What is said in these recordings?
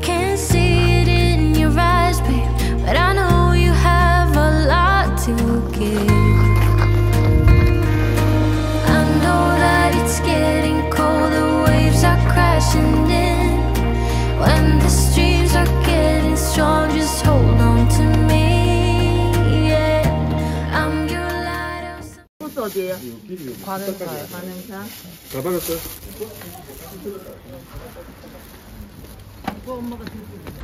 can't see it in your eyes, babe, but I know you have a lot to give. I know that it's getting cold, the waves are crashing in. When the streams are getting strong, just hold on to me, yeah. I'm your lighthouse. 코스 어디에요? 관음사요. 관음사. 다 받았어요? 그거 엄마가 들고.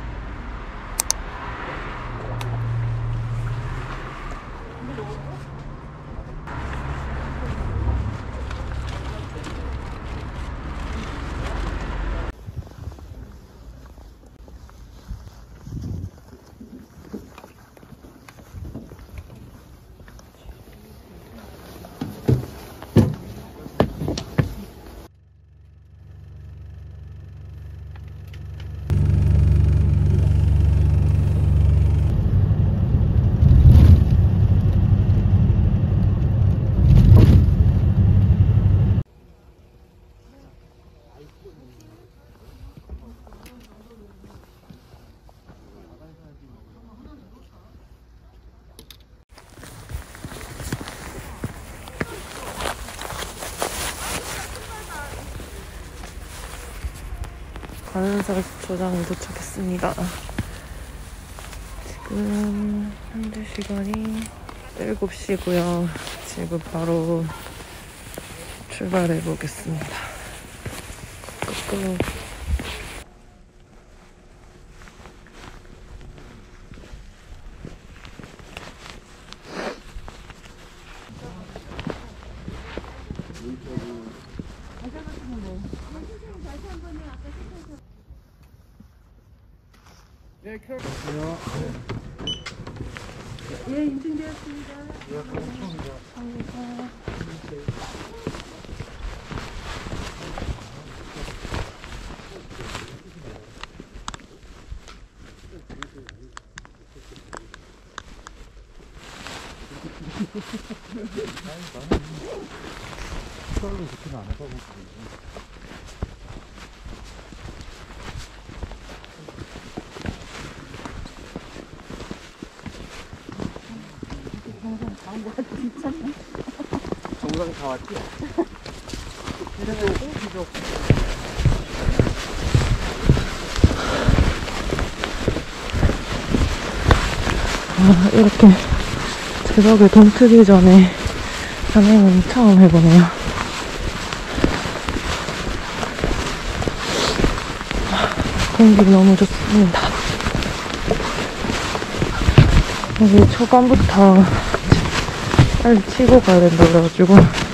관음사 주차장에 도착했습니다. 지금 현재 시간이 7시고요. 지금 바로 출발해 보겠습니다. 끄끄. 네, 켜주세요. 예, 인증되었습니다. 서울로 그렇게는 안 해봐보고. 정상 다 왔지? 이렇게 제벽에 돈 트기 전에 산행은 처음 해보네요. 공기 너무 좋습니다. 여기 초반부터 빨리 치고 가야 된다 그래가지고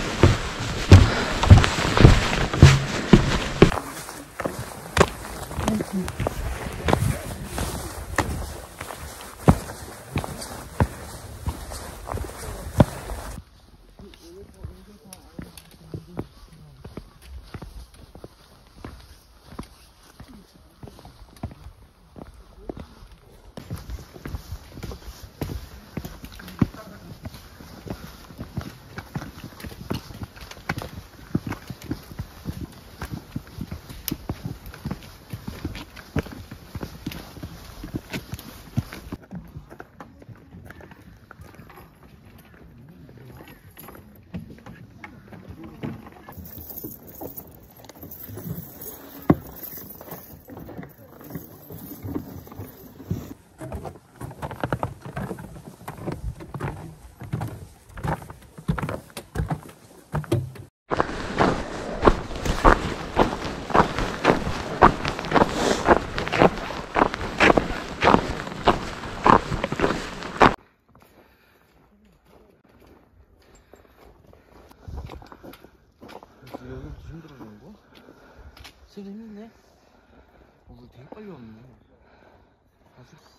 여기부터 힘들어지는 거? 재밌네. 물 되게 빨리 왔네. 아직.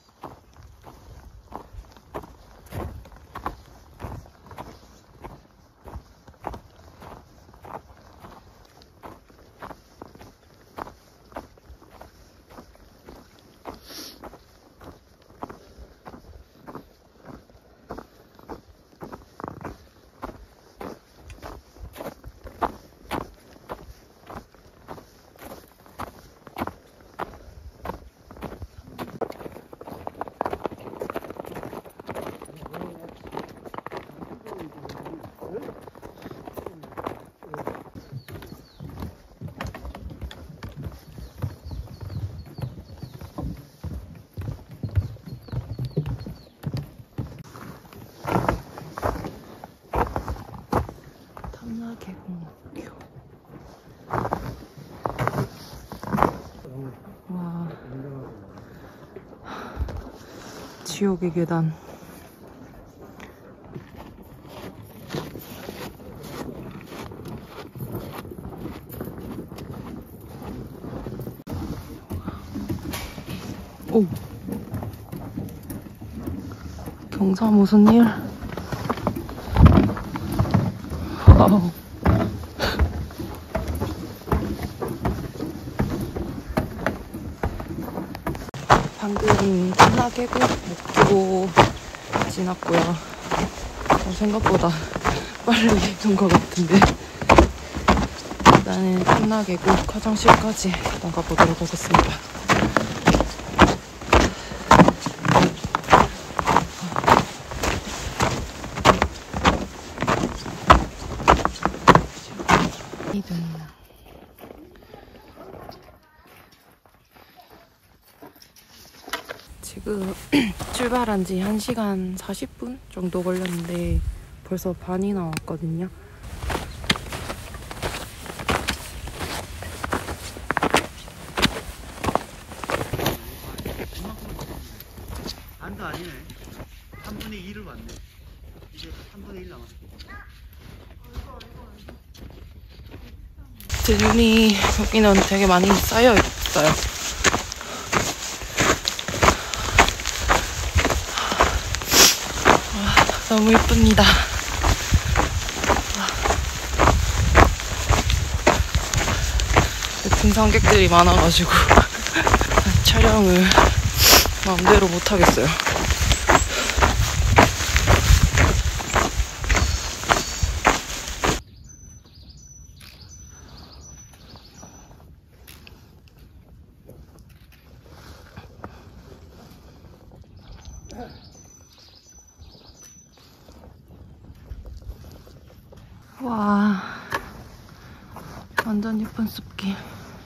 계곡목교. 와, 지옥의 계단. 오, 경사 무슨 일? 와우. 방금 탐라계곡 목교 지났고요. 생각보다 빨리 간 것 같은데 일단은 탐라계곡 화장실까지 나가보도록 하겠습니다. 지금 출발한 지 1시간 40분 정도 걸렸는데 벌써 반이 나왔거든요. 반도 아니네. 3분의 1을 왔네. 이제 3분의 1 남았어. 제 눈이 여기는 되게 많이 쌓여 있어요. 너무 예쁩니다. 등산객들이 많아가지고 촬영을 마음대로 못하겠어요. 와, 완전 예쁜 숲길.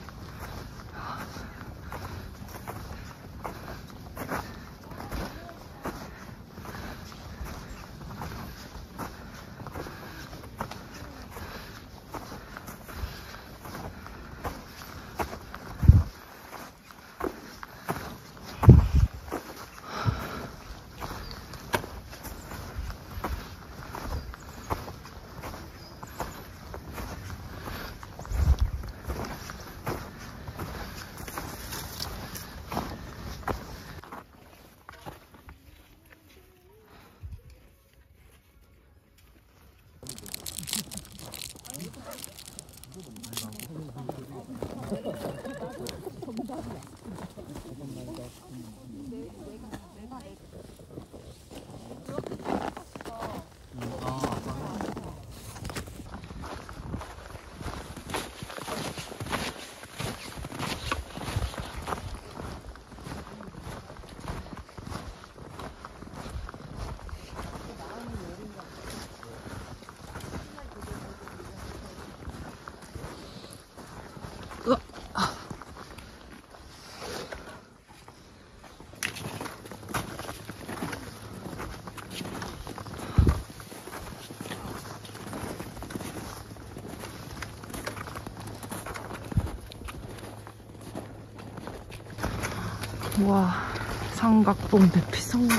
와, 삼각봉 대피소.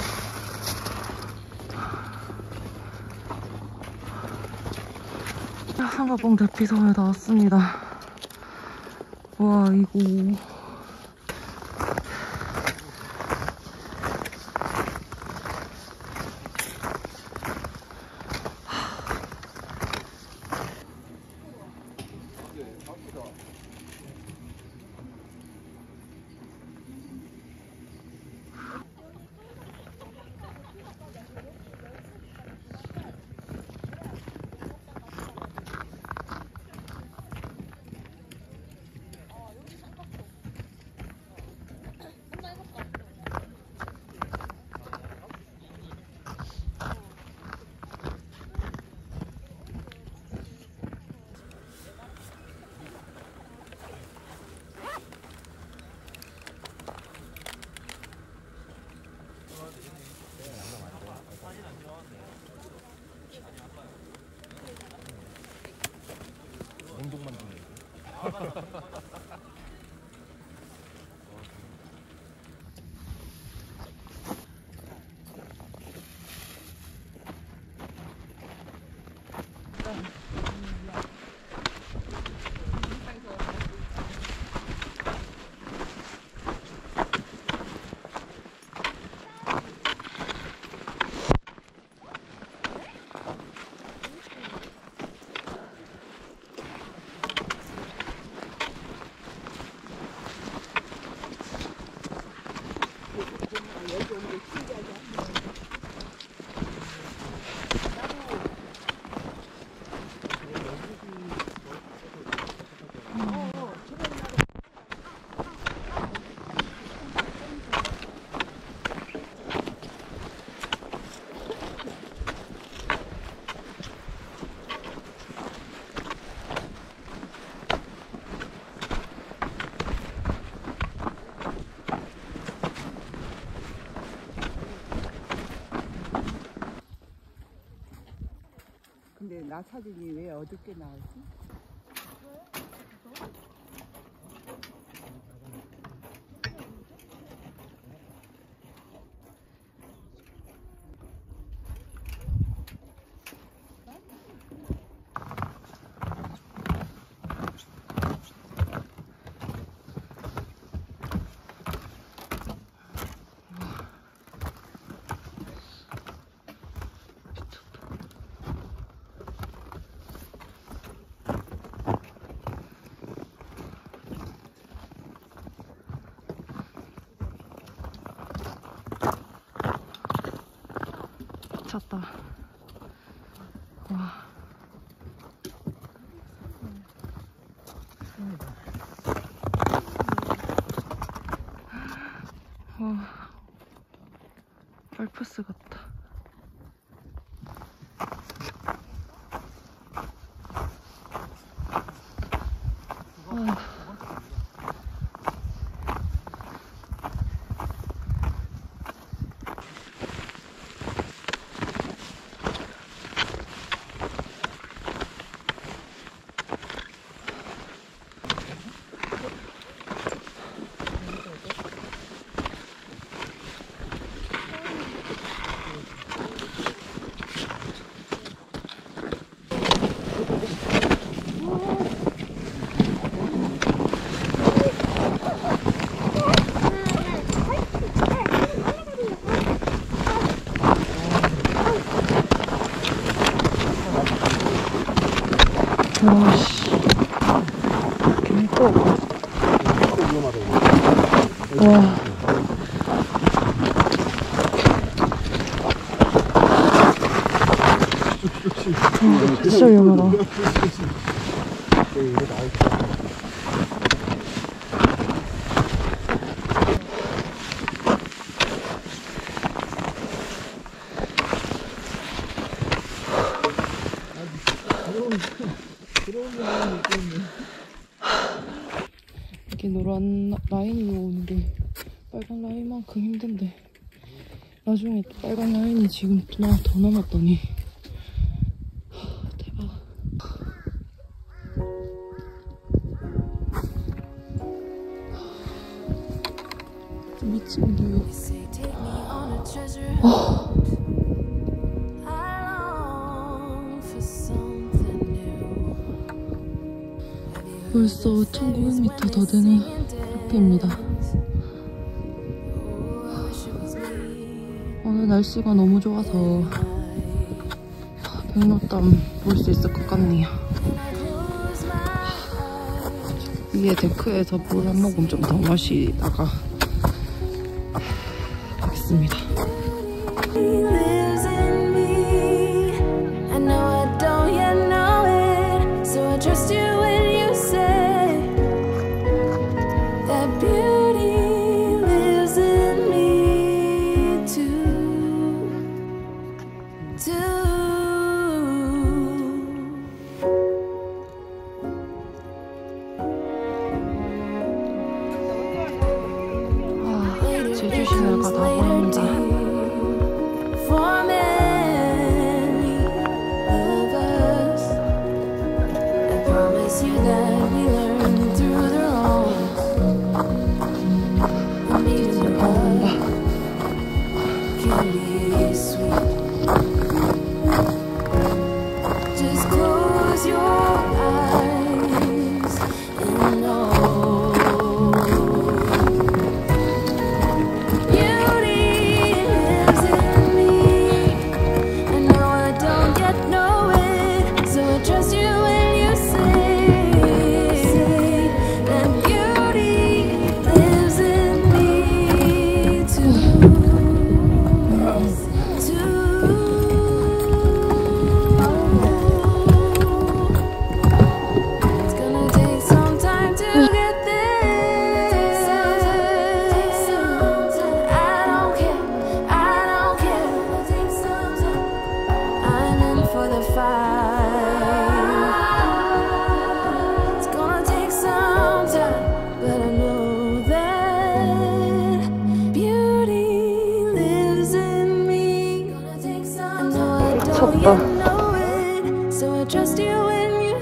삼각봉 대피소에 나왔습니다. 와, 이거 근데 나 사진이 왜 어둡게 나오지? 미쳤다. 와. 와. 알프스 같다. 와씨. 개또. 와. 진짜 위험하다. 이렇게 노란 라인으로 오는 게 빨간 라인만큼 힘든데 나중에 또 빨간 라인이 지금 더 남았더니 대박. 미친다 이거. 벌써 1900m 더 되는 루피입니다. 오늘 날씨가 너무 좋아서 백록담 볼 수 있을 것 같네요. 위에 데크에서 물 한 모금 좀 더 마시다가 가겠습니다. 제주시내가 다 보입니다. you that we learned 온다. Just close your eyes and know beauty lives in me. I know I don't yet know it, so I trust you when you say that beauty lives in me too. 미쳤다. So I trust you when you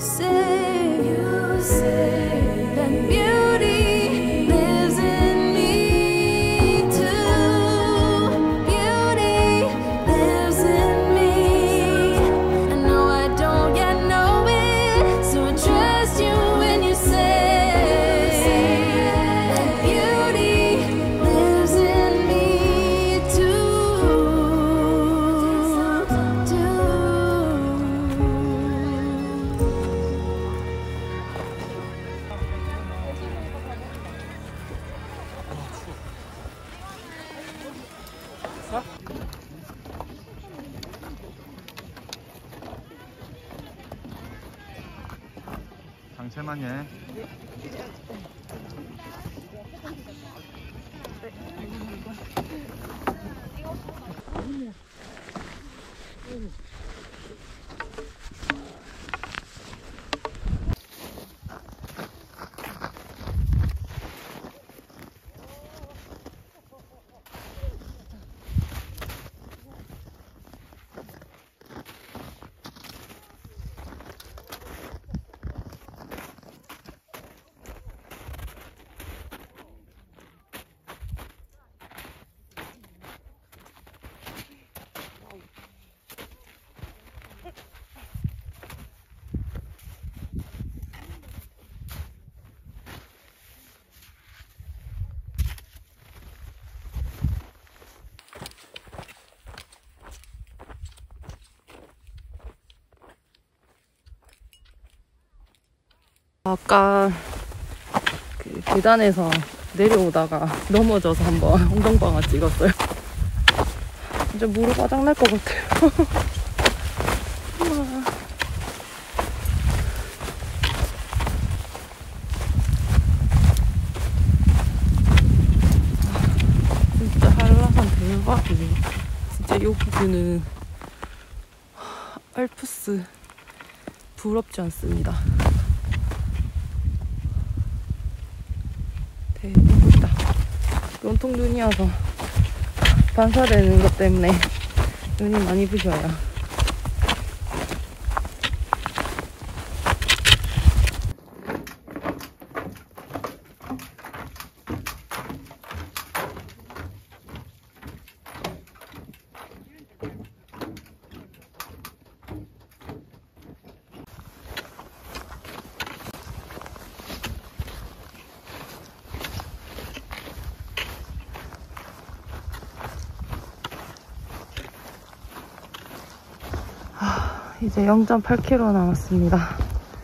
say that beauty lives in me too. Beauty lives in me. I know I don't yet know it, so I trust you when you say that beauty lives in me too. 잠시만요. 아까 그 계단에서 내려오다가 넘어져서 한번 엉덩방아 찍었어요. 진짜 무릎 바닥 날 것 같아요. 진짜 한라산 대박이네. 진짜 여기 뷰는 알프스 부럽지 않습니다. 대박이다. 온통 눈이 와서 반사되는 것 때문에 눈이 많이 부셔요. 이제 0.8km 남았습니다.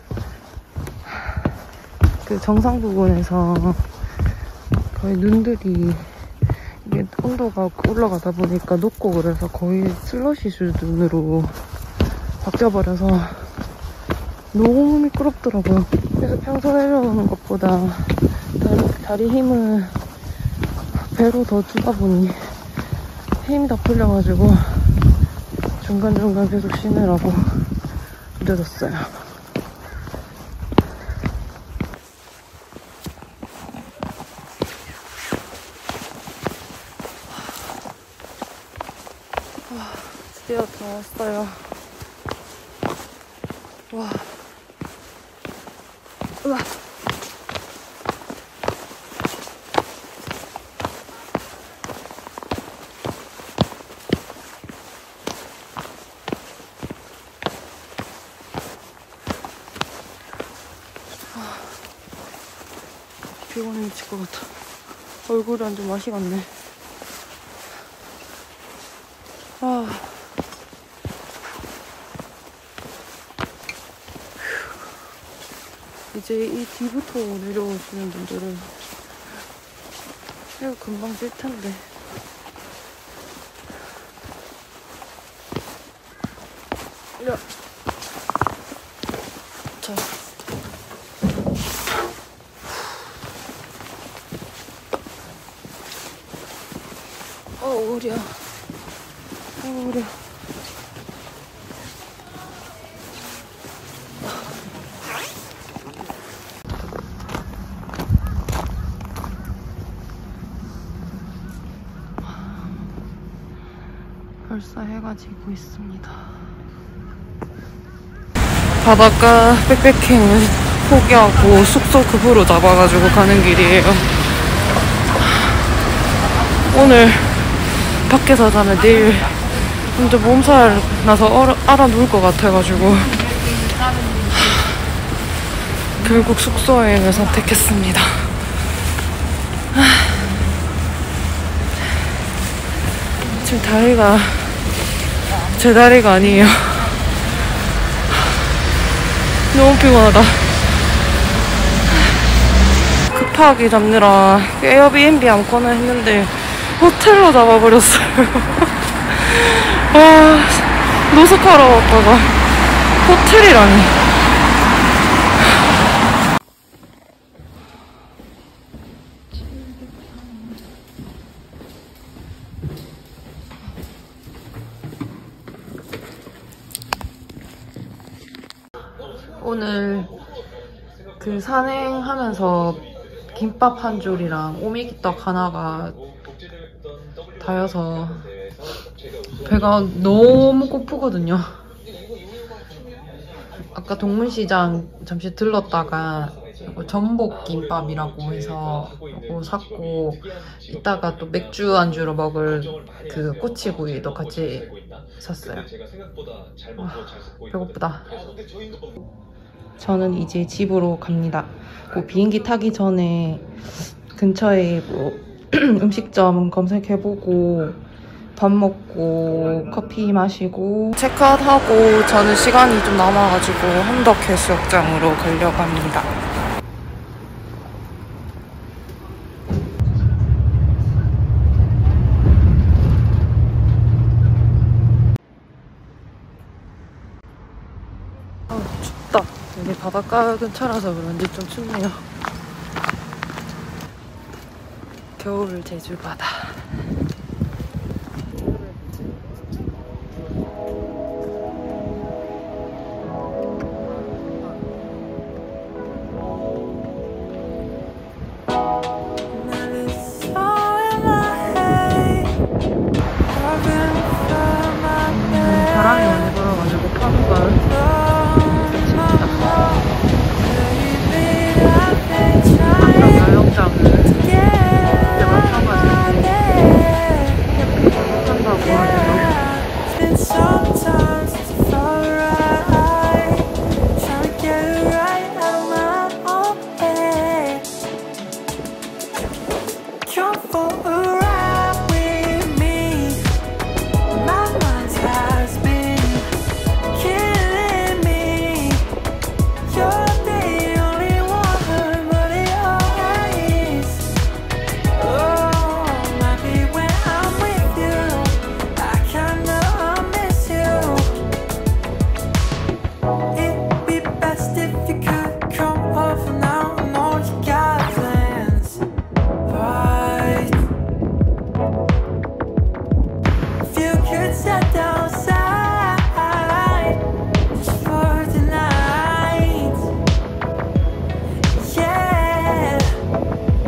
그 정상 부근에서 거의 눈들이 이게 온도가 올라가다 보니까 높고 그래서 거의 슬러시 수준으로 바뀌어버려서 너무 미끄럽더라고요. 그래서 평소 내려오는 것보다 다리 힘을 배로 더 주다 보니 힘이 다 풀려가지고 중간중간 계속 쉬느라고 늦었어요. 드디어 다 왔어요. 와. 우와. 피곤해 미칠 것 같아. 얼굴이 완전 맛이 갔네. 아. 이제 이 뒤부터 내려오시는 분들은 이거 금방 질 텐데. 야. 자. 우리야. 우리야. 벌써 해가 지고 있습니다. 바닷가 백패킹을 포기하고 숙소 급으로 잡아가지고 가는 길이에요. 오늘 밖에서 자면 내일 완전 몸살 나서 알아 누울 것 같아가지고 결국 숙소 여행을 선택했습니다. 지금 다리가 제 다리가 아니에요. 너무 피곤하다. 급하게 잡느라 에어비앤비 아무거나 했는데 호텔로 잡아버렸어요. 와, 노숙하러 왔다가 호텔이라니. 오늘 그 산행하면서 김밥 한 줄이랑 오미기떡 하나가 다여서 배가 너무 고프거든요. 아까 동문시장 잠시 들렀다가 전복김밥이라고 해서 이거 샀고, 이따가 또 맥주 안주로 먹을 그 꼬치구이도 같이 샀어요. 와, 배고프다. 저는 이제 집으로 갑니다. 그 비행기 타기 전에 근처에 뭐 음식점 검색해보고 밥 먹고 커피 마시고 체크아웃하고, 저는 시간이 좀 남아가지고 함덕해수욕장으로 가려고 합니다. 춥다. 여기 바닷가 근처라서 그런지 좀 춥네요. 겨울 제주 바다. 바람이 많이 불어가지고 파도가 함덕 야영장을 제가 타가지고 캠핑 한다고 하네요.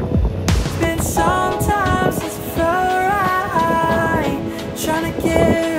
Trying to get